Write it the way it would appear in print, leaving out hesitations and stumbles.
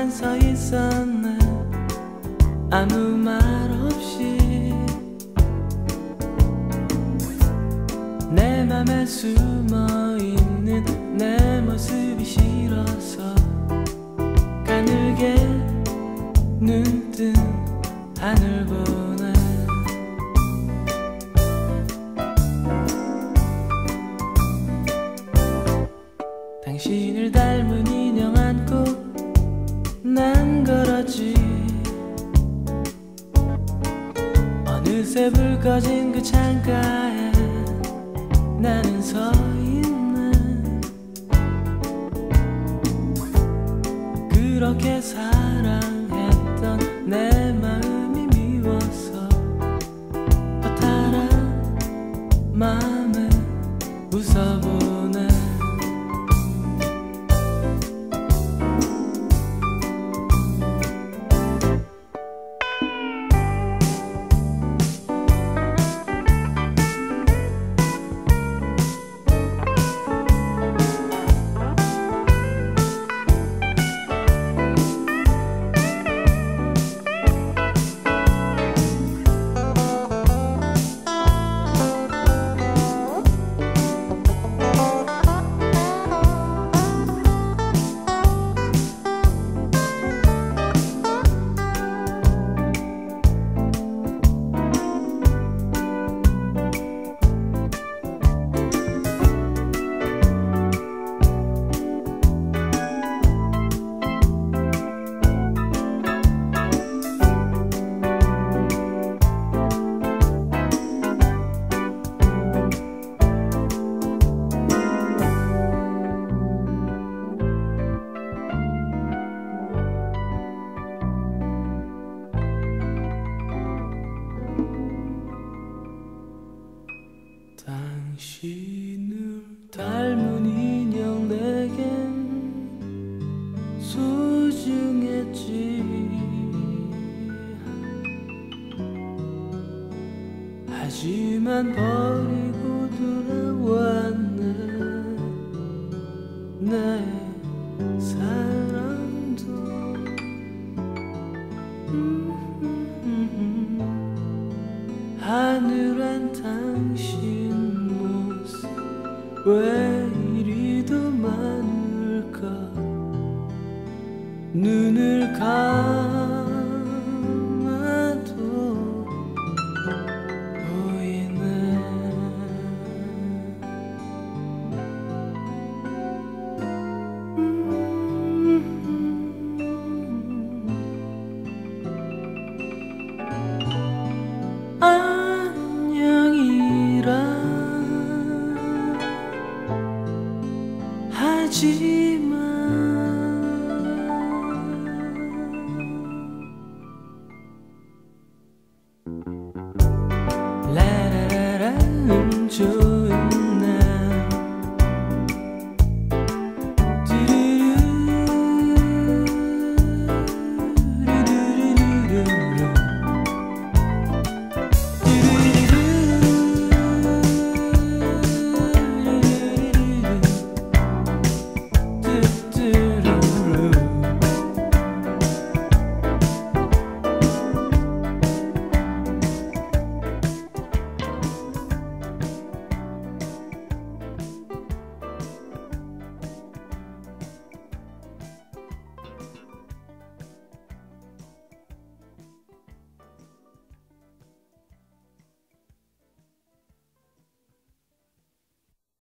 잠깐 서 있었네. 아무 말 없이 내 맘에 숨어있는 내 모습이 싫어서 가늘게 눈뜬 하늘 보네. 당신을 닮은 인형 안고 난 걸었지. 어느새 불 꺼진 그 창가에 나는 서 있네. 그렇게 사랑했던 내 마음이 미워서 허탈한 마음에 웃어보네. 당신을 닮은 인형 내겐 소중했지. 하지만 버리고 돌아왔네. 내 사랑도 하늘엔 당신 모습 왜 이리도 많을까. 눈을 감아